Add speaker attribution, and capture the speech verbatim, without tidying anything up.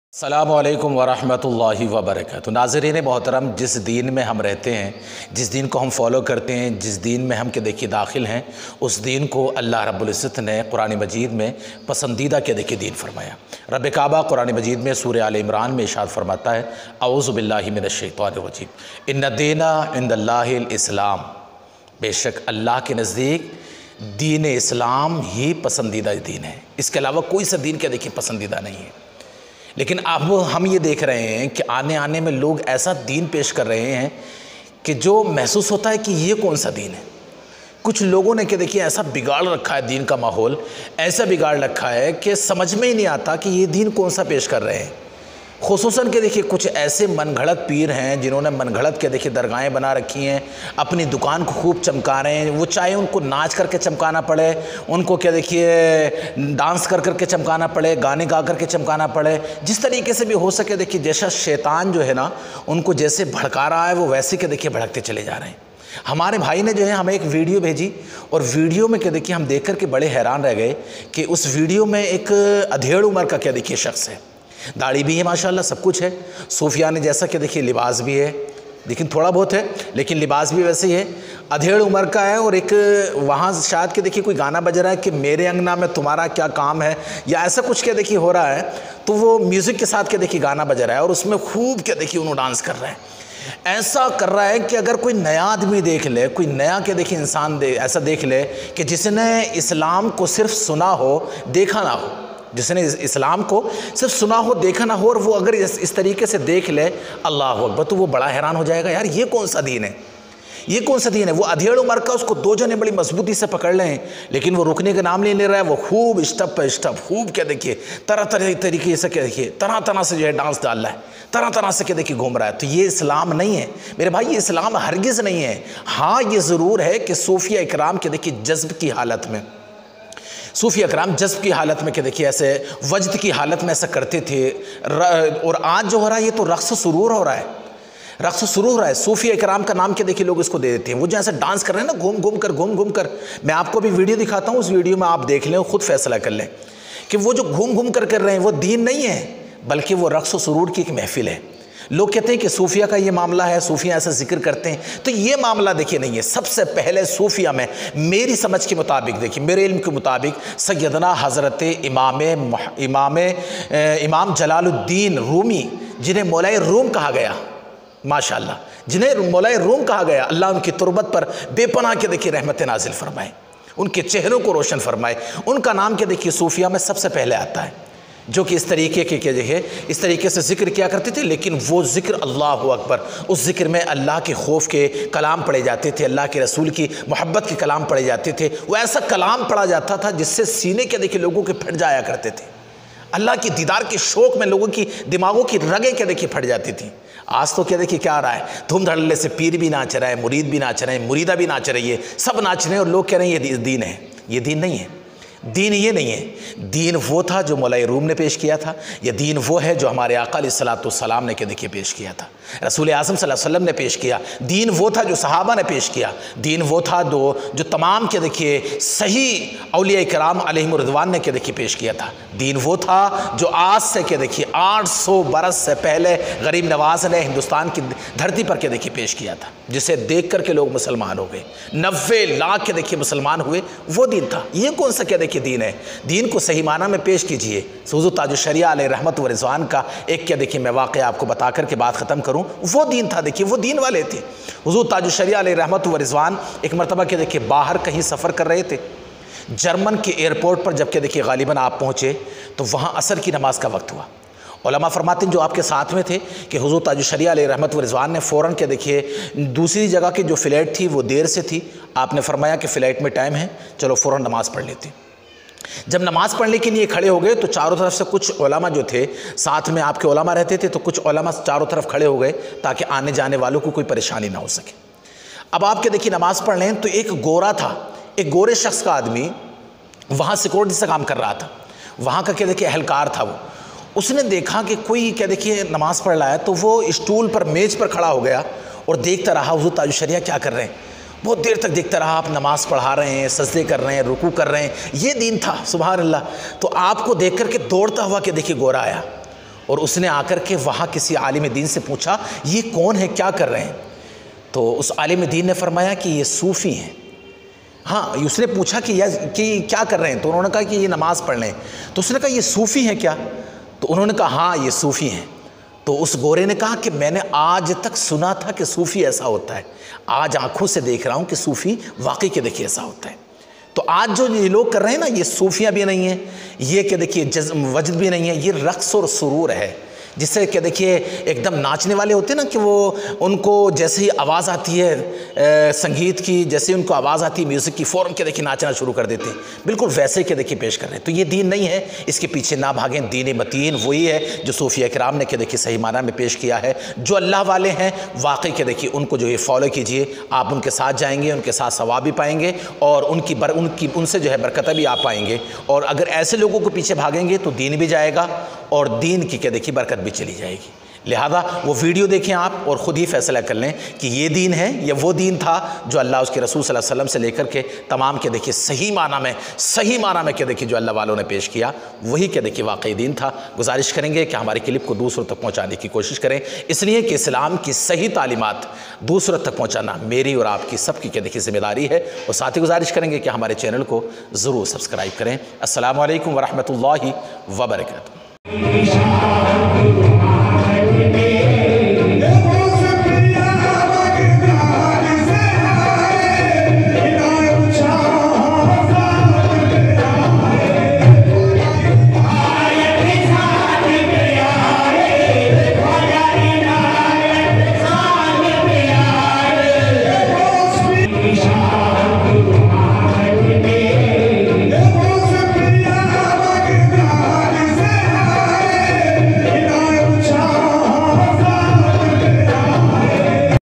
Speaker 1: السلام علیکم ورحمۃ اللہ وبرکاتہ۔ ناظرین محترم، جس دین میں ہم رہتے ہیں، جس دین کو ہم فالو کرتے ہیں، جس دین میں ہم کے دیکھیے داخل ہیں، اس دین کو اللہ رب العزت نے قرآن مجید میں پسندیدہ کے دیکھیے دین فرمایا۔ رب کعبہ قرآن مجید میں سورہ آل عمران میں ارشاد فرماتا ہے، اعوذ باللہ من الشیطان الرجیم، ان الدین عند اللہ الاسلام، بے شک اللہ کے نزدیک دین اسلام ہی پسندیدہ دین ہے، اس کے علاوہ کوئی سا دین کے دیکھیے پسندیدہ نہیں ہے۔ لیکن اب ہم یہ دیکھ رہے ہیں کہ آنے آنے میں لوگ ایسا دین پیش کر رہے ہیں کہ جو محسوس ہوتا ہے کہ یہ کون سا دین ہے۔ کچھ لوگوں نے کہ دیکھیے ایسا بگاڑ رکھا ہے دین کا ماحول، ایسا بگاڑ رکھا ہے کہ سمجھ میں ہی نہیں آتا کہ یہ دین کون سا پیش کر رہے ہیں۔ خصوصاً کہ دیکھیے کچھ ایسے من گھڑت پیر ہیں جنہوں نے من گھڑت کے دیکھیے درگاہیں بنا رکھی ہیں، اپنی دکان کو خوب چمکا رہے ہیں، وہ چاہے ان کو ناچ کر کے چمکانا پڑے، ان کو کیا دیکھیے ڈانس کر کر کے چمکانا پڑے، گانے گا کر کے چمکانا پڑے، جس طریقے سے بھی ہو سکے دیکھیے جیسا شیطان جو ہے نا ان کو جیسے بھڑکا رہا ہے وہ ویسے کہ دیکھیے بھڑکتے چلے جا رہے ہیں۔ ہمارے بھائی نے جو ہے ہمیں ایک ویڈیو بھیجی، اور ویڈیو میں کہ دیکھیے ہم دیکھ کر کے بڑے حیران رہ گئے کہ اس ویڈیو میں ایک ادھیڑ عمر کا کیا دیکھیے شخص ہے، داڑھی بھی ہے ماشاءاللہ، سب کچھ ہے، صوفیہ نے جیسا کہ دیکھیے لباس بھی ہے، لیکن تھوڑا بہت ہے لیکن لباس بھی ویسے ہی ہے، ادھیڑ عمر کا ہے، اور ایک وہاں شاید کہ دیکھیے کوئی گانا بج رہا ہے کہ میرے انگنا میں تمہارا کیا کام ہے، یا ایسا کچھ کہ دیکھیے ہو رہا ہے، تو وہ میوزک کے ساتھ کہ دیکھیے گانا بج رہا ہے اور اس میں خوب کہ دیکھیے انہوں ڈانس کر رہے ہیں۔ ایسا کر رہا ہے کہ اگر کوئی نیا آدمی دیکھ لے، کوئی نیا کہ دیکھیے انسان دے ایسا دیکھ لے کہ جس نے اسلام کو صرف سنا ہو دیکھا نہ ہو، جس نے اسلام کو صرف سنا ہو دیکھا نہ ہو، اور وہ اگر اس اس طریقے سے دیکھ لے اللہ اکبر، تو وہ بڑا حیران ہو جائے گا، یار یہ کون سا دین ہے، یہ کون سا دین ہے۔ وہ ادھیڑ عمر کا، اس کو دو جنے بڑی مضبوطی سے پکڑ لیں لیکن وہ رکنے کا نام نہیں لے رہا ہے، وہ خوب اسٹپ پہ اسٹپ خوب کیا دیکھیے طرح طرح طریقے سے کیا دیکھیے طرح طرح سے جو ہے ڈانس ڈال رہا ہے، طرح طرح سے کیا دیکھیے گھوم رہا ہے۔ تو یہ اسلام نہیں ہے میرے بھائی، یہ اسلام ہرگز نہیں ہے۔ ہاں یہ ضرور ہے کہ صوفیہ اکرام کے دیکھیے جذب کی حالت میں، صوفیہ اکرام جذب کی حالت میں کہ دیکھیے ایسے وجد کی حالت میں ایسا کرتے تھے، اور آج جو ہو رہا ہے یہ تو رقص و سرور ہو رہا ہے، رقص و سرور ہو رہا ہے۔ صوفیہ اکرام کا نام کے دیکھیے لوگ اس کو دے دیتے ہیں، وہ جو ایسا ڈانس کر رہے ہیں نا گھوم گھوم کر گھوم گھوم کر، میں آپ کو بھی ویڈیو دکھاتا ہوں، اس ویڈیو میں آپ دیکھ لیں، خود فیصلہ کر لیں کہ وہ جو گھوم گھوم کر کر رہے ہیں وہ دین نہیں ہے، بلکہ وہ رقص و سرور کی ایک محفل ہے۔ لوگ کہتے ہیں کہ صوفیہ کا یہ معاملہ ہے، صوفیہ ایسا ذکر کرتے ہیں، تو یہ معاملہ دیکھیے نہیں ہے۔ سب سے پہلے صوفیہ میں میری سمجھ کے مطابق دیکھیے، میرے علم کے مطابق سیدنا حضرت امام امام امام جلال الدین رومی، جنہیں مولائے روم کہا گیا، ماشاءاللہ جنہیں مولائے روم کہا گیا، اللہ ان کی تربت پر بے پناہ کے دیکھیے رحمت نازل فرمائے، ان کے چہروں کو روشن فرمائے، ان کا نام کے دیکھیے صوفیہ میں سب سے پہلے آتا ہے، جو کہ اس طریقے کے کہ ہے اس طریقے سے ذکر کیا کرتے تھے، لیکن وہ ذکر اللہ اکبر، اس ذکر میں اللہ کے خوف کے کلام پڑھے جاتے تھے، اللہ کے رسول کی محبت کے کلام پڑھے جاتے تھے، وہ ایسا کلام پڑھا جاتا تھا جس سے سینے کے دیکھیے لوگوں کے پھٹ جایا کرتے تھے، اللہ کی دیدار کے شوق میں لوگوں کی دماغوں کی رگیں کیا دیکھیے پھٹ جاتی تھیں۔ آج تو کیا دیکھیے کیا آ رہا ہے، دھوم دھڑلے سے پیر بھی ناچ رہا ہے، مرید بھی ناچ رہے ہیں، مریدہ بھی ناچ رہی ہے، سب ناچ رہے ہیں، اور لوگ کہہ رہے ہیں یہ دین ہے۔ یہ دین نہیں ہے، دین یہ نہیں ہے۔ دین وہ تھا جو مولائے روم نے پیش کیا تھا، یہ دین وہ ہے جو ہمارے آقا علیہ الصلوۃ والسلام نے کہ دیکھیے پیش کیا تھا، رسول اعظم صلی اللہ علیہ وسلم نے پیش کیا۔ دین وہ تھا جو صحابہ نے پیش کیا، دین وہ تھا جو جو تمام کے دیکھیے صحیح اولیاء کرام علیہم الرضوان نے کہ دیکھیے پیش کیا تھا، دین وہ تھا جو آج سے کہ دیکھیے آٹھ سو برس سے پہلے غریب نواز نے ہندوستان کی دھرتی پر کے دیکھیے پیش کیا تھا، جسے دیکھ کر کے لوگ مسلمان ہو گئے، نوے لاکھ کے دیکھیے مسلمان ہوئے، وہ دین تھا۔ یہ کون سا کہ دیکھیے دین ہے؟ دین کو صحیح معنی میں پیش کیجئے۔ حضور تاج الشریعہ علیہ رحمت و رضوان کا ایک کیا دیکھیے میں واقعہ آپ کو بتا کر کے بات ختم کروں، وہ دین تھا، دیکھیے وہ دین والے تھے۔ حضور تاج الشریعہ علیہ رحمت و رضوان ایک مرتبہ کہ دیکھیے باہر کہیں سفر کر رہے تھے، جرمن کے ایئرپورٹ پر جب کہ دیکھیے غالباً آپ پہنچے تو وہاں عصر کی نماز کا وقت ہوا۔ علماء فرماتے ہیں جو آپ کے ساتھ میں تھے کہ حضور تاج الشریعہ علیہ رحمت و رضوان نے فوراً کہ دیکھیے دوسری جگہ کی جو فلائٹ تھی وہ دیر سے تھی، آپ نے فرمایا کہ فلائٹ میں ٹائم ہے، چلو فوراً نماز پڑھ لیتے۔ جب نماز پڑھنے کے لیے کھڑے ہو گئے تو چاروں طرف سے کچھ علماء جو تھے، ساتھ میں آپ کے علماء رہتے تھے، تو کچھ علماء چاروں طرف کھڑے ہو گئے تاکہ آنے جانے والوں کو کوئی پریشانی نہ ہو سکے۔ اب آپ کے دیکھیے نماز پڑھ لیں تو ایک گورا تھا، ایک گورے شخص کا آدمی وہاں سیکورٹی سے کام کر رہا تھا، وہاں کا کہ دیکھیے اہلکار تھا، وہ اس نے دیکھا کہ کوئی کہ دیکھیے نماز پڑھ رہا ہے، تو وہ اسٹول پر میز پر کھڑا ہو گیا اور دیکھتا رہا حضور تاج الشریعہ کیا کر رہے ہیں، بہت دیر تک دیکھتا رہا، آپ نماز پڑھا رہے ہیں، سجدے کر رہے ہیں، رکوع کر رہے ہیں، یہ دین تھا، سبحان اللہ۔ تو آپ کو دیکھ کر کے دوڑتا ہوا کہ دیکھیے گورا آیا، اور اس نے آ کر کے وہاں کسی عالم دین سے پوچھا یہ کون ہے، کیا کر رہے ہیں؟ تو اس عالم دین نے فرمایا کہ یہ صوفی ہیں۔ ہاں، اس نے پوچھا کہ کہ کیا کر رہے ہیں؟ تو انہوں نے کہا کہ یہ نماز پڑھ لیں۔ تو اس نے کہا یہ صوفی ہیں کیا؟ تو انہوں نے کہا ہاں یہ صوفی ہیں۔ تو اس گورے نے کہا کہ میں نے آج تک سنا تھا کہ صوفی ایسا ہوتا ہے، آج آنکھوں سے دیکھ رہا ہوں کہ صوفی واقعی کہ دیکھیے ایسا ہوتا ہے۔ تو آج جو یہ لوگ کر رہے ہیں نا، یہ صوفیاں بھی نہیں ہیں، یہ کہ دیکھیے جذب وجد بھی نہیں ہے، یہ رقص اور سرور ہے، جس سے کہ دیکھیے ایک دم ناچنے والے ہوتے ہیں نا، کہ وہ ان کو جیسے ہی آواز آتی ہے سنگیت کی، جیسے ان کو آواز آتی ہے میوزک کی، فوراً کہ دیکھیے ناچنا شروع کر دیتے ہیں، بالکل ویسے کہ دیکھیے پیش کر رہے ہیں۔ تو یہ دین نہیں ہے، اس کے پیچھے نہ بھاگیں۔ دین متین وہی ہے جو صوفیہ کرام نے کہ دیکھیے صحیح معنی میں پیش کیا ہے۔ جو اللہ والے ہیں واقعی کہ دیکھیے ان کو جو ہے فالو کیجئے، آپ ان کے ساتھ جائیں گے، ان کے ساتھ ثواب بھی پائیں گے، اور ان کی بر ان کی ان سے جو ہے برکتیں بھی آپ پائیں گے۔ اور اگر ایسے لوگوں کو پیچھے بھاگیں گے تو دین بھی جائے گا اور دین کی کہ دیکھیے برکت بھی چلی جائے گی۔ لہذا وہ ویڈیو دیکھیں آپ اور خود ہی فیصلہ کر لیں کہ یہ دین ہے یا وہ دین تھا جو اللہ اس کے رسول صلی اللہ علیہ وسلم سے لے کر کے تمام کے دیکھیے صحیح معنی میں صحیح معنی میں کہ دیکھیے جو اللہ والوں نے پیش کیا وہی کہ دیکھیے واقعی دین تھا۔ گزارش کریں گے کہ ہماری کلپ کو دوسروں تک پہنچانے کی کوشش کریں، اس لیے کہ اسلام کی صحیح تعلیمات دوسروں تک پہنچانا میری اور آپ کی سب کی کہ دیکھیے ذمہ داری ہے، اور ساتھ ہی گزارش کریں گے کہ ہمارے چینل کو ضرور سبسکرائب کریں۔ السلام علیکم ورحمۃ اللہ وبرکاتہ۔